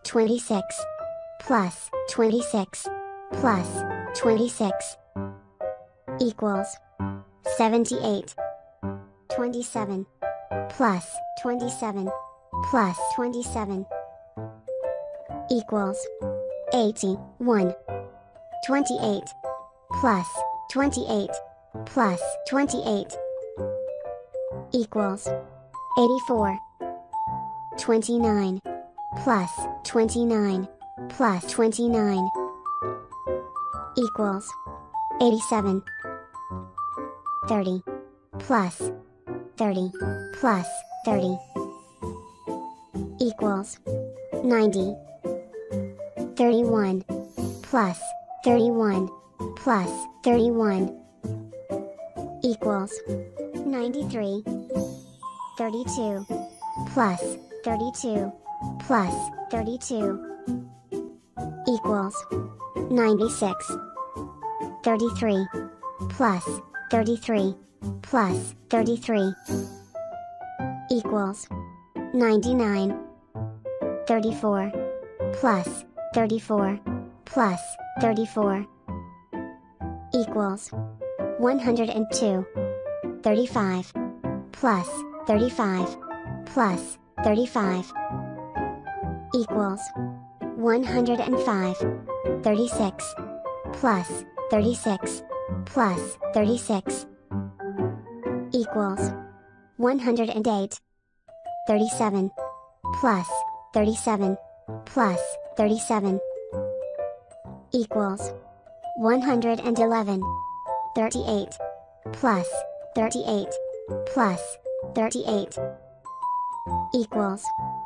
26 plus 26 plus 26 equals 78. 27 plus 27 plus 27 equals 81. 28 plus 28 plus 28 equals 84. 29 plus 29 plus 29 equals 87. 30 plus 30 plus 30 equals 90. 31 plus 31 plus 31 equals 93. 32 plus 32 plus 32 equals 96. 33 plus 33 plus 33 equals 99. 34 plus 34 plus 34 equals 102. 35 plus 35 plus 35 equals 105. 36 plus 36 plus 36 equals 108. 37 plus 37 plus 37 equals 111. 38 plus 38 plus 38 equals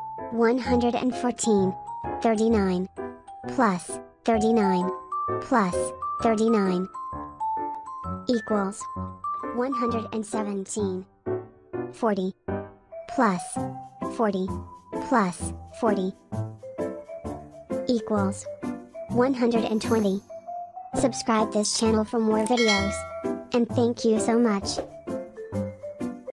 114. 39 plus 39 plus 39 equals 117. 40 plus 40 plus 40 equals 120. Subscribe this channel for more videos, and thank you so much.